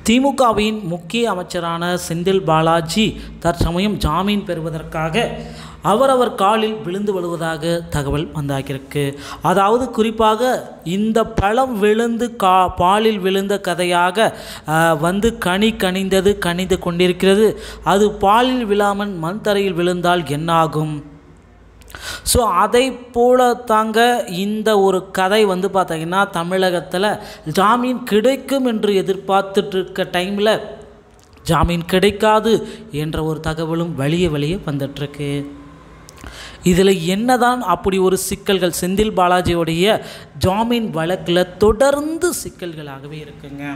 திமுகவின் முக்கிய அமைச்சரான செந்தில் பாலாஜி தற்சமயம் ஜாமீன் பெறுவதற்காக அவரவர் காலில் விழுந்து விழுவதாக தகவல் வந்தாகியிருக்கு. அதாவது குறிப்பாக இந்த பழம் விழுந்து பாலில் விழுந்த கதையாக வந்து கனிந்து கொண்டிருக்கிறது. அது பாலில் விழாமல் மண் தரையில் விழுந்தால் என்னாகும்? ஸோ அதை போல தாங்க இந்த ஒரு கதை வந்து பார்த்திங்கன்னா தமிழகத்தில் ஜாமீன் கிடைக்கும் என்று எதிர்பார்த்துட்டு இருக்க டைமில் ஜாமீன் கிடைக்காது என்ற ஒரு தகவலும் வெளியே வந்துட்டுருக்கு. இதில் என்னதான் அப்படி ஒரு சிக்கல்கள் செந்தில் பாலாஜியோடைய ஜாமீன் வழக்கில் தொடர்ந்து சிக்கல்களாகவே இருக்குங்க.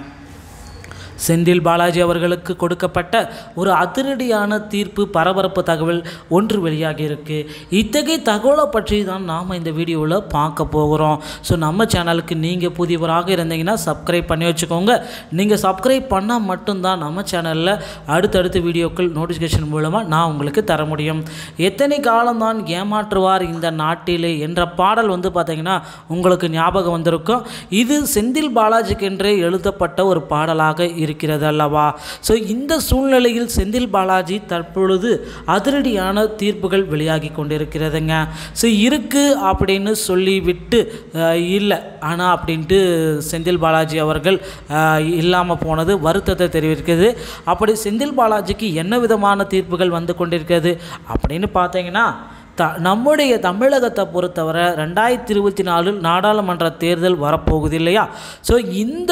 செந்தில் பாலாஜி அவர்களுக்கு கொடுக்கப்பட்ட ஒரு அதிரடியான தீர்ப்பு, பரபரப்பு தகவல் ஒன்று வெளியாகி இருக்குது. இத்தகைய தகவலை பற்றி தான் நாம் இந்த வீடியோவில் பார்க்க போகிறோம். ஸோ நம்ம சேனலுக்கு நீங்கள் புதியவராக இருந்தீங்கன்னா சப்ஸ்கிரைப் பண்ணி வச்சுக்கோங்க. நீங்கள் சப்ஸ்கிரைப் பண்ணால் மட்டும்தான் நம்ம சேனலில் அடுத்தடுத்த வீடியோக்கள் நோட்டிஃபிகேஷன் மூலமாக நான் உங்களுக்கு தர முடியும். எத்தனை காலம்தான் ஏமாற்றுவார் இந்த நாட்டிலே என்ற பாடல் வந்து பார்த்திங்கன்னா உங்களுக்கு ஞாபகம் வந்திருக்கும். இது செந்தில் பாலாஜிக்கென்றே எழுதப்பட்ட ஒரு பாடலாக இருக்கிறது அல்லவா? ஸோ இந்த சூழ்நிலையில் செந்தில் பாலாஜி தற்பொழுது அதிரடியான தீர்ப்புகள் வெளியாகி கொண்டிருக்கிறதுங்க. ஸோ இருக்குது அப்படின்னு சொல்லிவிட்டு இல்லை ஆனால் அப்படின்ட்டு செந்தில் பாலாஜி அவர்கள் இல்லாமல் போனது வருத்தத்தை தெரிவிக்கிறது. அப்படி செந்தில் பாலாஜிக்கு என்ன விதமான தீர்ப்புகள் வந்து கொண்டிருக்கிறது அப்படின்னு பார்த்தீங்கன்னா, நம்முடைய தமிழகத்தை பொறுத்தவரை 2024 நாடாளுமன்ற தேர்தல் வரப்போகுது இல்லையா? ஸோ இந்த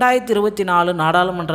2024 நாடாளுமன்ற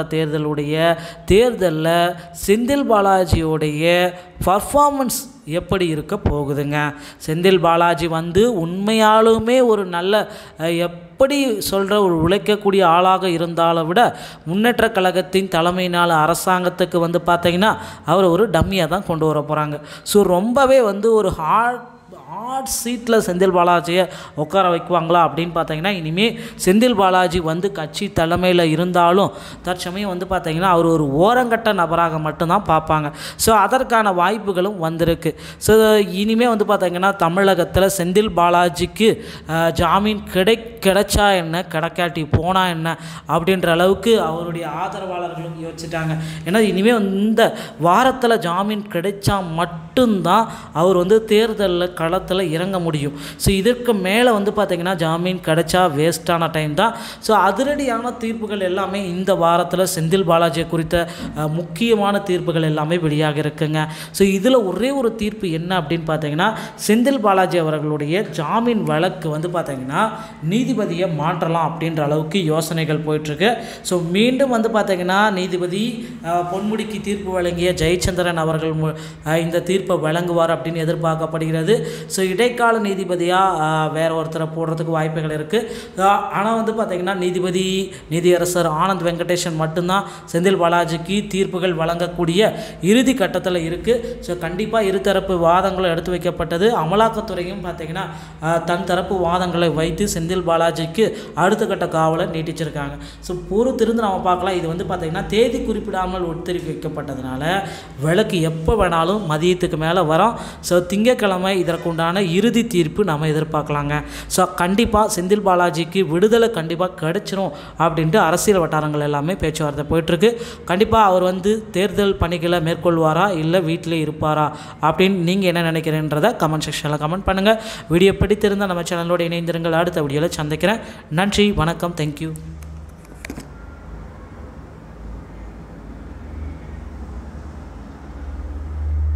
தேர்தலில் செந்தில் பாலாஜியோடைய பர்ஃபார்மன்ஸ் எப்படி இருக்க போகுதுங்க? செந்தில் பாலாஜி வந்து உண்மையாலுமே ஒரு நல்ல எப்படி சொல்கிற ஒரு உழைக்கக்கூடிய ஆளாக இருந்தாலும் விட முன்னேற்ற கழகத்தின் தலைமையினால் அரசாங்கத்துக்கு வந்து பார்த்திங்கன்னா அவர் ஒரு டம்மியாக தான் கொண்டு வர போகிறாங்க. ஸோ ரொம்பவே வந்து ஒரு ஹார்ட் சீட்டில் செந்தில் பாலாஜியை உட்கார வைக்குவாங்களா அப்படின்னு பார்த்தீங்கன்னா, இனிமேல் செந்தில் பாலாஜி வந்து கட்சி தலைமையில் இருந்தாலும் தற்சமயம் வந்து பார்த்திங்கன்னா அவர் ஒரு ஓரங்கட்ட நபராக மட்டும்தான் பார்ப்பாங்க. ஸோ அதற்கான வாய்ப்புகளும் வந்திருக்கு. ஸோ இனிமேல் வந்து பார்த்திங்கன்னா தமிழகத்தில் செந்தில் பாலாஜிக்கு ஜாமீன் கிடைச்சா என்ன, கிடைக்காட்டி போனால் என்ன அப்படின்ற அளவுக்கு அவருடைய ஆதரவாளர்களும் யோசிச்சுட்டாங்க. ஏன்னா இனிமேல் இந்த வாரத்தில் ஜாமீன் கிடைச்சா மட்டும்தான் அவர் வந்து தேர்தலில் களத்தில் இறங்க முடியும். ஸோ இதற்கு மேலே வந்து பார்த்திங்கன்னா ஜாமீன் கிடைச்சா வேஸ்டான டைம் தான். ஸோ அதிரடியான தீர்ப்புகள் எல்லாமே இந்த வாரத்தில் செந்தில் பாலாஜியை குறித்த முக்கியமான தீர்ப்புகள் எல்லாமே வெளியாக இருக்குங்க. ஸோ இதில் ஒரே ஒரு தீர்ப்பு என்ன அப்படின்னு பார்த்தீங்கன்னா, செந்தில் பாலாஜி அவர்களுடைய ஜாமீன் வழக்கு வந்து பார்த்திங்கன்னா நீதிபதியை மாற்றலாம் அப்படின்ற அளவுக்கு யோசனைகள் போயிட்டுருக்கு. ஸோ மீண்டும் வந்து பார்த்திங்கன்னா நீதிபதி பொன்முடிக்கு தீர்ப்பு வழங்கிய ஜெயச்சந்திரன் அவர்கள் இந்த தீர்ப்பை வழங்குவார் அப்படின்னு எதிர்பார்க்கப்படுகிறது. ஸோ இடைக்கால நீதிபதியாக வேற ஒருத்தரை போடுறதுக்கு வாய்ப்புகள் இருக்குது. ஆனால் வந்து பார்த்திங்கன்னா நீதியரசர் ஆனந்த் வெங்கடேஷன் மட்டும்தான் செந்தில் பாலாஜிக்கு தீர்ப்புகள் வழங்கக்கூடிய இறுதி கட்டத்தில் இருக்குது. ஸோ கண்டிப்பாக இருதரப்பு வாதங்களும் எடுத்து வைக்கப்பட்டது. அமலாக்கத்துறையும் பார்த்திங்கன்னா தன் தரப்பு வாதங்களை வைத்து செந்தில் பாலாஜிக்கு அடுத்த கட்ட காவலை நீட்டிச்சிருக்காங்க. ஸோ பொறுத்திருந்து நம்ம பார்க்கலாம். இது வந்து பார்த்திங்கன்னா தேதி குறிப்பிடாமல் ஒத்திரிக்கை வைக்கப்பட்டதுனால வழக்கு எப்போ வேணாலும் மதியத்துக்கு மேலே வரும். ஸோ திங்கட்கிழமை இதற்குண்டான இறுதி தீர்ப்பு நம்ம எதிர்பார்க்கலாங்க. ஸோ கண்டிப்பாக செந்தில் பாலாஜிக்கு விடுதலை கண்டிப்பாக கிடைச்சிரும் அப்படின்ட்டு அரசியல் வட்டாரங்கள் எல்லாமே பேச்சுவார்த்தை போயிட்டுருக்கு. கண்டிப்பாக அவர் வந்து தேர்தல் பணிகளை மேற்கொள்வாரா இல்லை வீட்டிலே இருப்பாரா அப்படின்னு நீங்கள் என்ன நினைக்கிறேன்றதை கமெண்ட் செக்ஷனில் கமெண்ட் பண்ணுங்கள். வீடியோ பிடித்திருந்தால் நம்ம சேனலோடு இணைந்திருங்கள். அடுத்த வீடியோவில் சந்திக்கிறேன். நன்றி, வணக்கம், தேங்க்யூ.